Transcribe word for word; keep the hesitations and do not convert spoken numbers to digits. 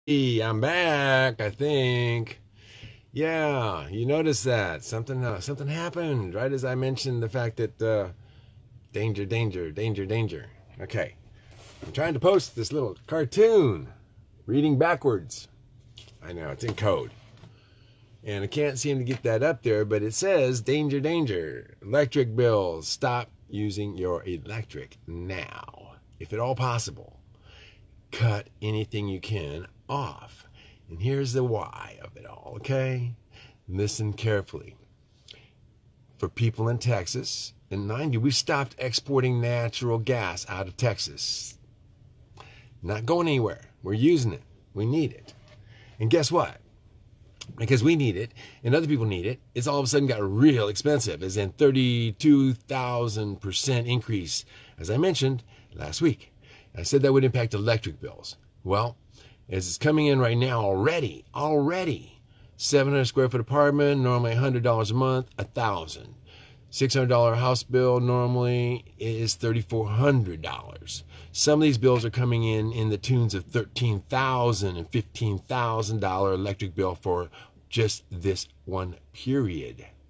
Hey, I'm back, I think. Yeah, you noticed that something uh, something happened right as I mentioned the fact that uh, danger, danger, danger, danger. Okay, I'm trying to post this little cartoon, reading backwards. I know it's in code, and I can't seem to get that up there, but it says danger, danger. Electric bills. Stop using your electric now, if at all possible. Cut anything you can off. And here's the why of it all, okay? Listen carefully. For people in Texas, in ninety, we stopped exporting natural gas out of Texas. Not going anywhere. We're using it. We need it. And guess what? Because we need it and other people need it, it's all of a sudden got real expensive, as in thirty-two thousand percent increase, as I mentioned last week. I said that would impact electric bills. Well, as it's coming in right now already, already, seven hundred square foot apartment, normally one hundred dollars a month, one thousand dollars. six hundred dollars house bill normally is three thousand four hundred dollars. Some of these bills are coming in in the tunes of thirteen thousand dollars and fifteen thousand dollars electric bill for just this one period.